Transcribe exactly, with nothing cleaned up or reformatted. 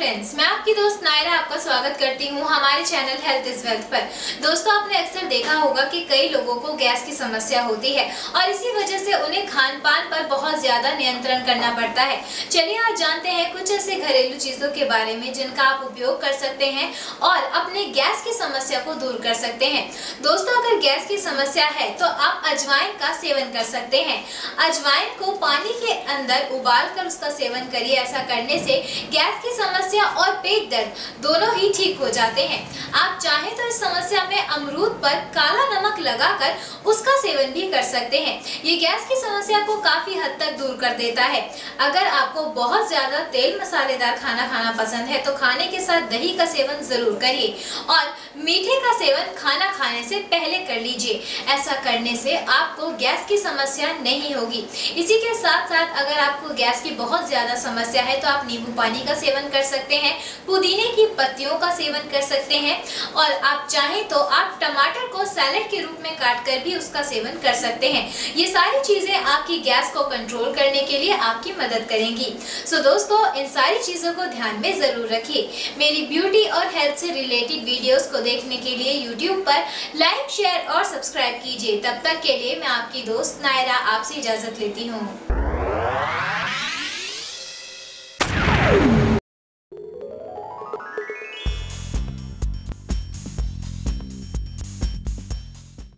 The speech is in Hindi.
फ्रेंड्स, मैं आपकी दोस्त नायरा आपका स्वागत करती हूं हमारे चैनल हेल्थ इज वेल्थ पर। दोस्तों, आपने अक्सर देखा होगा कि कई लोगों को गैस की समस्या होती है और इसी वजह से उन्हें खान पान पर बहुत ज्यादा नियंत्रण करना पड़ता है। चलिए आज जानते हैं कुछ ऐसे घरेलू चीजों के बारे में जिनका आप उपयोग कर सकते हैं और अपने गैस की समस्या को दूर कर सकते हैं। दोस्तों, अगर गैस की समस्या है तो आप अजवाइन का सेवन कर सकते हैं। अजवाइन को पानी के अंदर उबाल कर उसका सेवन करिए। ऐसा करने से गैस की समस्या और पेट दर्द दोनों ही ठीक हो जाते हैं। आप चाहें तो इस समस्या में अमरूद पर काला नमक लगाकर उसका सेवन भी कर सकते हैं। ये गैस की समस्या को काफी हद तक दूर कर देता है। अगर आपको बहुत ज्यादा तेल मसालेदार खाना खाना पसंद है तो खाने के साथ दही का सेवन जरूर करिए और मीठे का सेवन खाना खाने से पहले कर लीजिए। ऐसा करने से आपको गैस की समस्या नहीं होगी। इसी के साथ साथ अगर आपको गैस की बहुत ज्यादा समस्या है तो आप नींबू पानी का सेवन कर सकते हैं, पुदीने की पत्तियों का सेवन कर सकते हैं और आप चाहें तो आप टमाटर को सैलेड के रूप में काट कर भी उसका सेवन कर सकते हैं। ये सारी चीजें आपकी गैस को कंट्रोल करने के लिए आपकी मदद करेंगी। सो दोस्तों, इन सारी चीजों को ध्यान में जरूर रखिए। मेरी ब्यूटी और हेल्थ से रिलेटेड वीडियोस को देखने के लिए यूट्यूब पर लाइक, शेयर और सब्सक्राइब कीजिए। तब तक के लिए मैं आपकी दोस्त नायरा आपसे इजाजत लेती हूँ।